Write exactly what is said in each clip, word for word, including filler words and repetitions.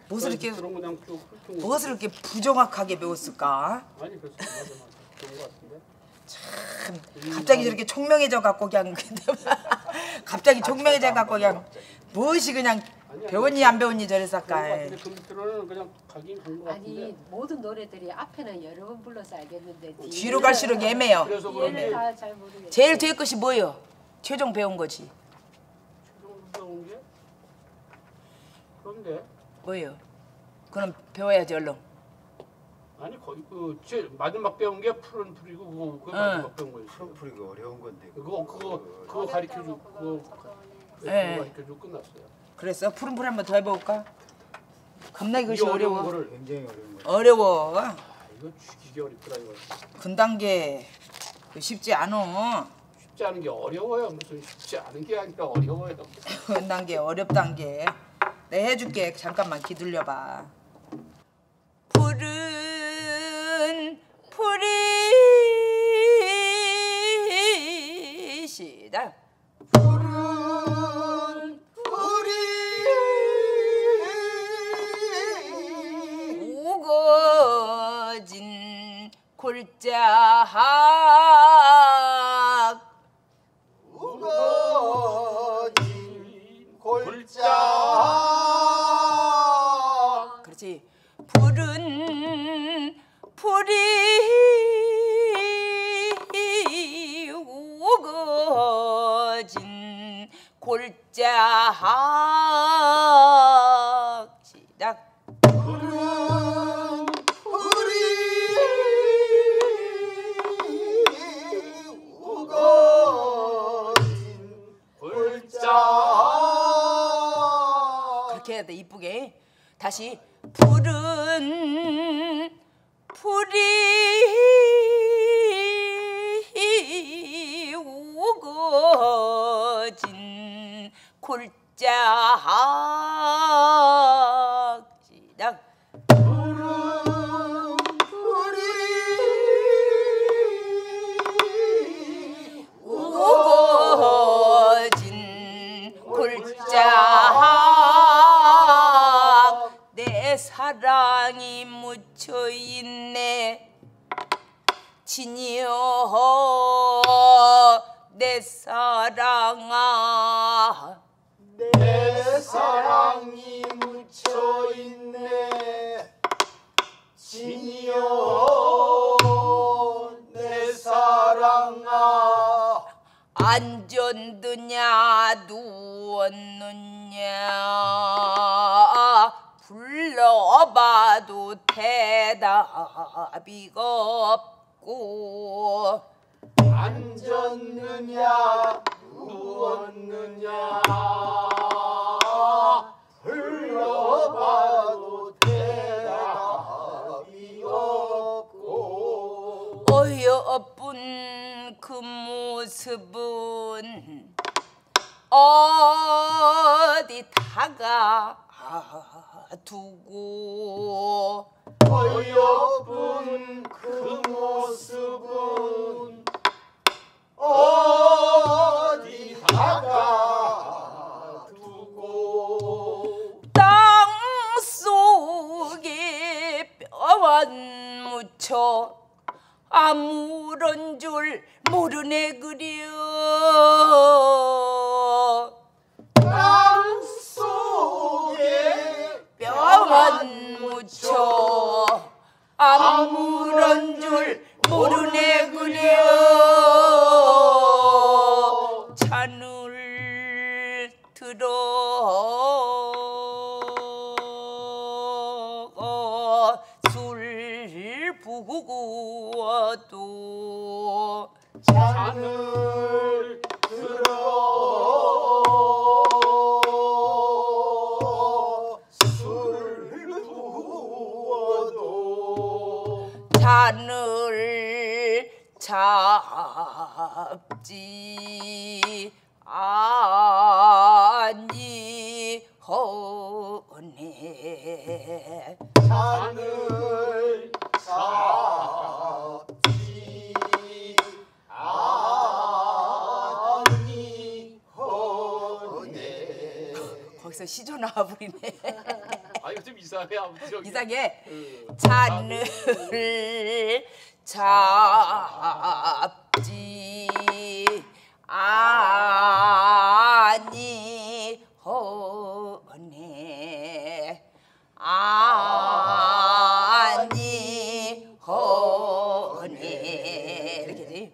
무엇을 이렇게 그런 거 그냥 쭉 훑은 거. 무엇을 이렇게 부정확하게 배웠을까? 아니 그렇지 맞아 맞아 그런 거 같은데. 참 갑자기 저렇게 총명해져 갖고 그냥 갑자기 총명해져 갖고 그냥 무엇이 그냥 배웠니 안 배웠니 저랬을까? 근데 그 밑으로는 그냥 가긴 간 거 같은데. 아니 모든 노래들이 앞에는 여러 번 불러서 알겠는데 뒤로 갈수록 애매해요. 그래서 그런지 얘는 다 잘 모르겠어요. 제일 뒤에 것이 뭐예요? 최종 배운 거지. 최종 배운 게 그런데 뭐예요? 그럼 배워야지 얼른. 아니 거의 그 제일 마지막 배운 게 푸른 풀이고 그거 그거 마지막 배운 거였어. 푸른 풀이가 어려운 건데. 그거 그거 그거 가르쳐 주고 그거 네. 가르쳐 주고 끝났어요. 그랬어? 푸른 풀 한번 더 해볼까? 겁나게 이게 그것이 어려운 어려워. 거를 굉장히 어려운 거. 어려워. 아, 이거 죽이기 어렵더라 이거. 근단계 쉽지 않어. 쉽지 않은 게 어려워요. 무슨 쉽지 않은 게 아니라 어려워요. 근단계 어렵단계. 내 해줄게. 잠깐만 기다려봐. 푸른 풀이 시작. 푸른 풀이 우거진 골짜학 우거진 골짜. 그렇지. 푸른 풀이 우거진 골짜학 시작. 푸른 풀이 우거진 골짜. 그렇게 해야 돼 이쁘게. 다시. 푸른 풀이 우거진 골짜학 시작. 푸른 풀이 우거진 골짜학 내 사랑이 묻혀있네 진이여 내 사랑아 내 사랑이 묻혀있네 진이여 내 사랑아. 앉았느냐 누웠느냐 불러봐도 대답이가 없고 앉았느냐 누웠느냐 불러봐도 대답이 없고 어여쁜 그 모습은 어디다가 두고 어여쁜 그 모습은 어디다가 두고 땅 속에 뼈만 묻혀 아무런 줄 모르네 그려 땅 속에 뼈만 묻혀 아무런 줄 모르네 그려 잔을 들어 술 부어도 잔을 들어 술 부어도 잔을 잡지 아니하네 잔을 잡지 아니하네. 거기서 시조 나와버리네. 아니 목소리가 좀 이상해. 아무튼 저기. 이상해. 그, 잔을 잡지 아니하네 아니하네 이렇게 돼.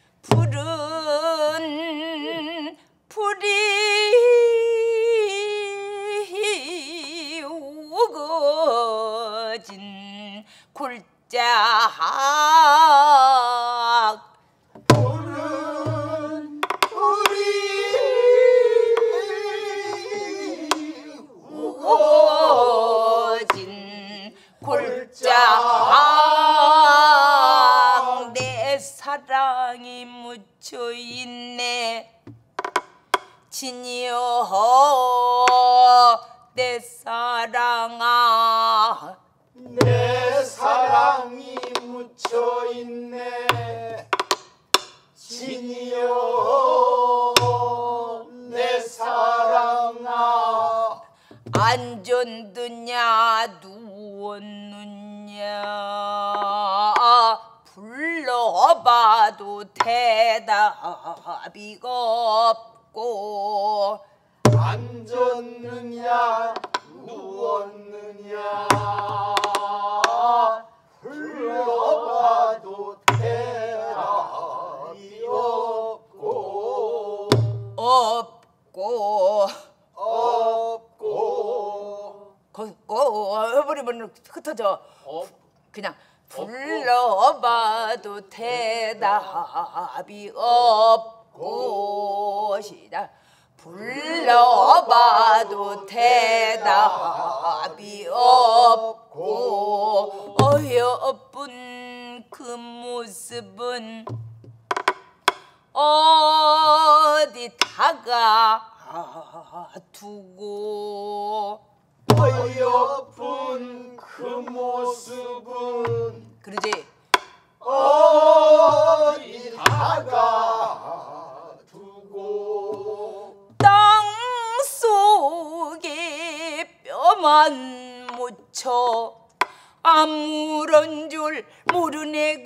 푸른 풀이 우거진 골짝 푸른 우리 우거진 골짝 내 사랑이 묻혀있네 진이여 내 사랑아 내 사랑이 묻혀있네 진이여 내 사랑아 앉았느냐 누웠느냐 불러봐도 대답이 없고 앉았느냐 누웠느냐 불러봐도 대답이 없고 없고 없고 걷고 해버리면 흩어져. 어, 그냥 불러봐도 대답이 없고 시작 불러봐도 대답이 없고 어여쁜 그 모습은 어디다가 두고 어여쁜 그 모습은 그러지 어디다가 두고 땅 속에 뼈만 묻혀 아무런 줄 모르네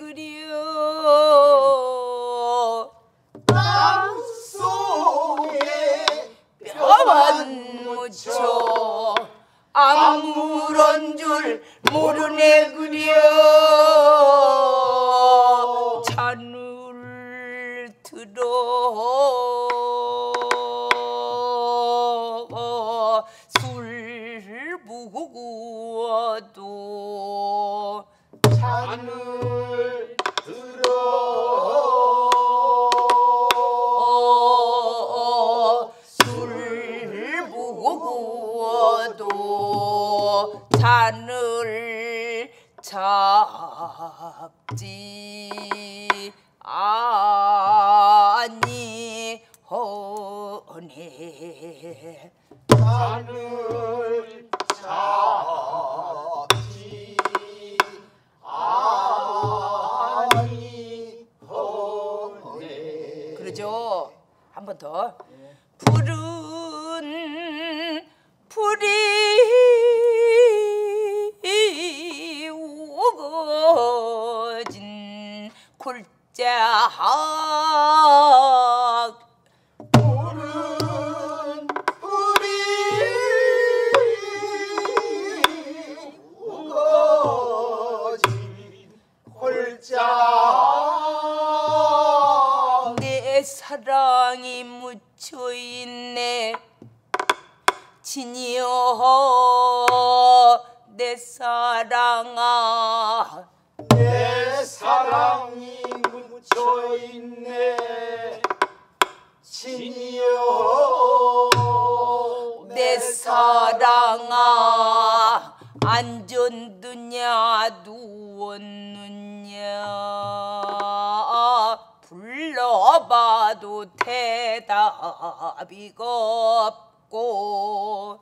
그려 땅 속에 뼈만 묻혀 아무런 줄 모르네 그려 잔을 들어 술 부어도 잔을 들어 술 부어도 잔을 잡지 아니하네 잔을 잡지 아니하네 그러죠. 한 번 더. 푸른 풀이 우거진 골짝 푸른 풀이 우거진 골짝 내 사랑이 묻혀있네 진이여 내 사랑아 내 사랑이 묻혀있네 진이여 내 사랑아 앉았느냐 누웠느냐 불러봐도 대답이 없고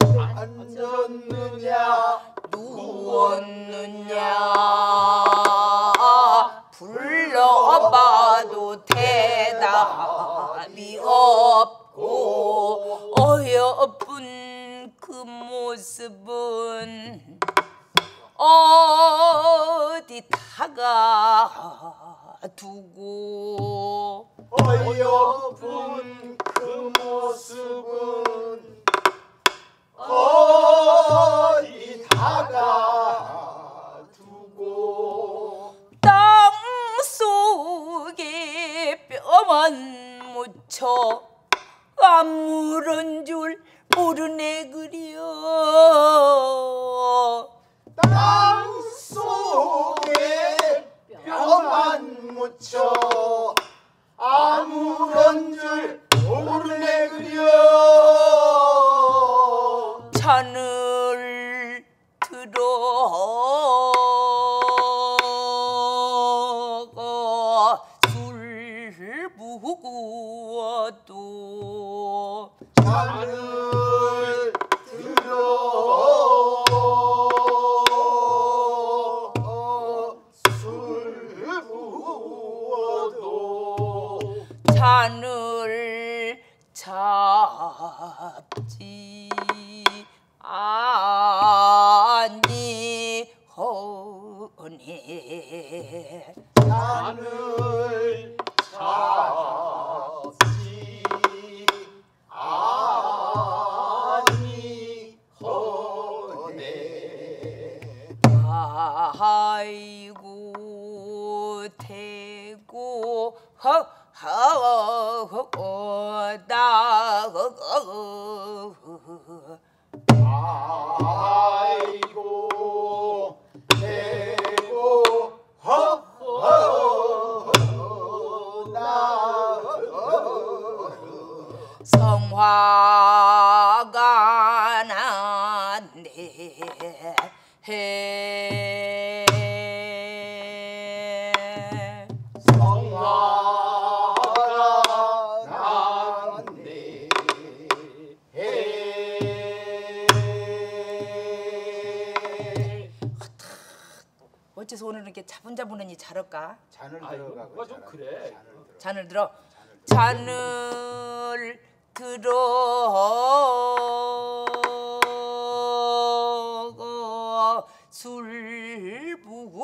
앉았느냐 누웠느냐 불러봐도 대답이 없고 어여쁜 그 모습 모습은 어디다가 두고 어여쁜 그 모습은 어디다가 두고 땅 속에 뼈만 묻혀 아무런 줄 모르네 그려 땅 속에 뼈만 묻혀 아무런 줄 모르네 그려 잔을 들어 술 부어도 잔을 들어 술 부어도 잔을 잡지 아니하네 잔을 잡지 아니하네 아이고 대고 허허허다 아이고 대고 허허나 성화가 난데 해 성화가 난데 어째서 오늘은 이렇게 차분차분하니 잘할까? 잔을 아, 들어가고 이거 좀 그래. 잔을 들어 잔을 들어 술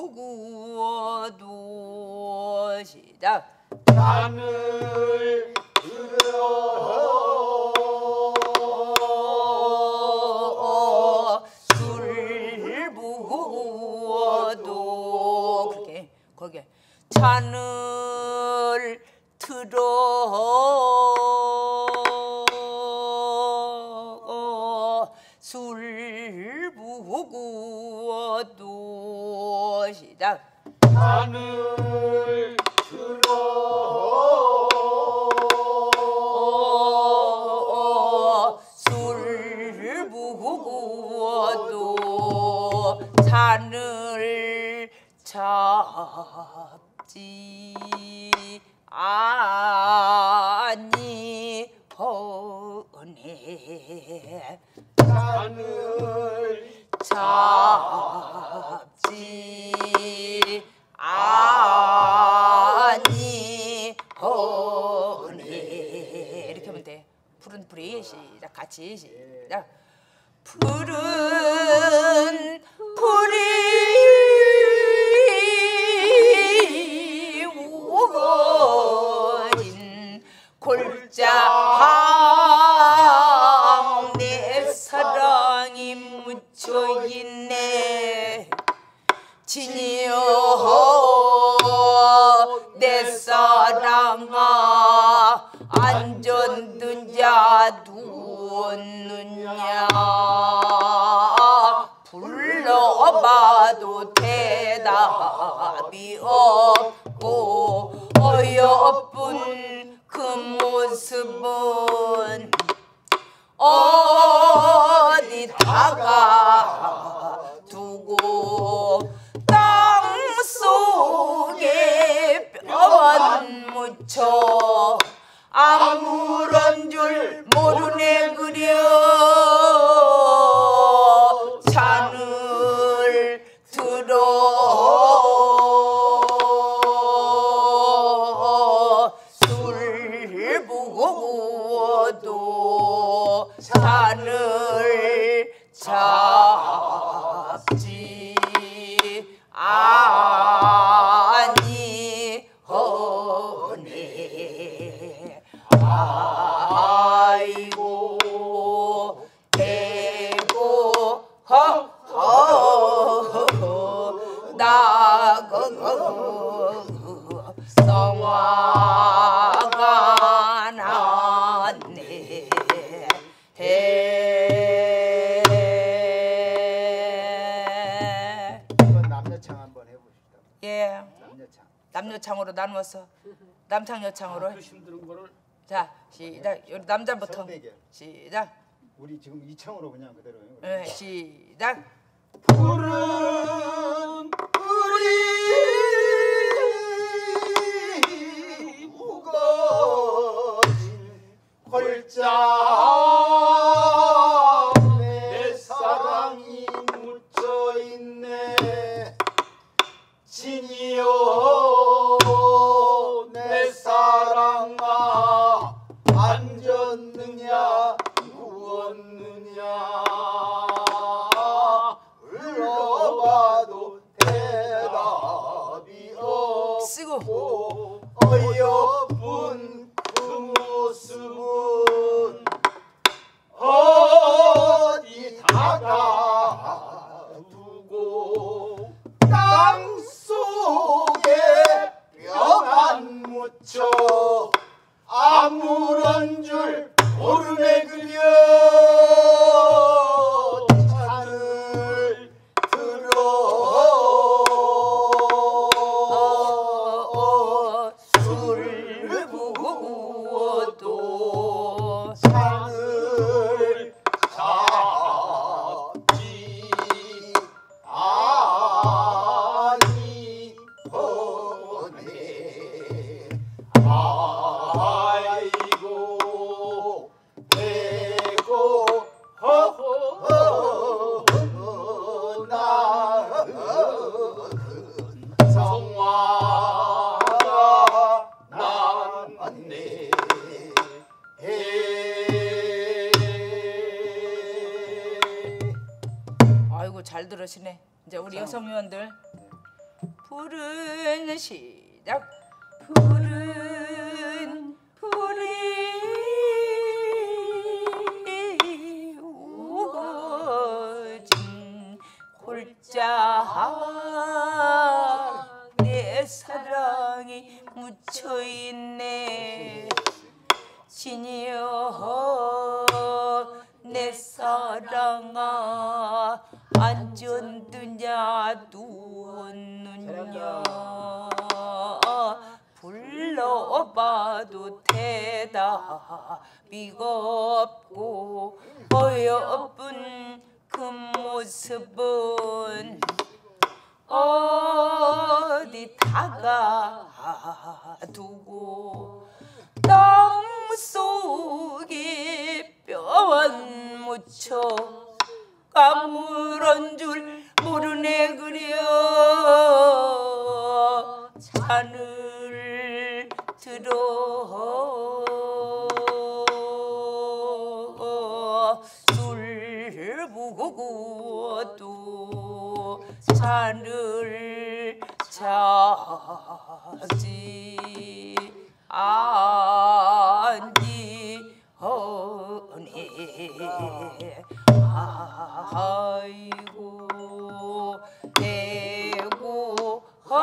부어도 시작 잔을 들어 술 부어도 그렇게 거기에 잔을 들어 술 부어도 시작 잔을 들어 술 부어도 잔을 잡지 아니하네 잔을 잡지 아니하네 이렇게 하면 돼. 푸른 풀이 시작 같이 시작 푸른 풀이 우거진 골짜항 내 사랑이 묻혀있네 진이여 내 사랑아 안전든자 누웠느냐 불러봐도 대답이 없고 어여쁜 그 모습은 어디다가 두고 땅 속에 뼈만 묻혀 아무런 줄 모르네 그려 잔을 들어 술 부어도 잔을 잡 남녀창으로 나누었어. 남창 여창으로. 그 힘든 거를 자 시작. 요 남자부터 선대결. 시작. 우리 지금 이창으로 그냥 그대로. 네, 시작. 푸른 우리 우거진 골짜 내 사랑이 묻혀있네. 진이여 내 사랑아 앉았느냐 누웠느냐 불러봐도 대답이 쓰고. 없고 어여쁜 그 모습은 어디다가 두고 땅 속에 뼈만 묻혀 아무런 줄 모르네 그려. 찬을 들어 술을 부어도 산을 잡지 아니거네. 아이고 배고 허허 나은 성화가 났네. 아이고 잘 들으시네. 이제 우리 여성위원들 푸른 시작. 푸른 푸리 우거진 골짜 내 사랑이 묻혀있네. 진이여 내 사랑아 앉았느냐 누웠느냐 불러봐도 대답이 없고 어여쁜 그 모습은 어디다가 두고 땅 속에 뼈만 묻혀 아무런 줄 모르네 그려. 찬을 들어 술 부고도 찬을 찾지 아니하네. 아이고 대고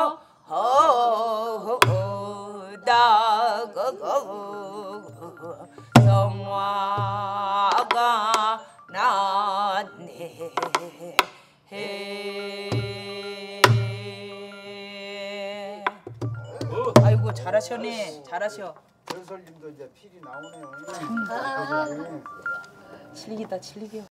허허다가 성화가 났네. 아이고 잘하셔네. 잘하셔. 전설님도 이제 필이 나오네요. 아. 질기다 질겨.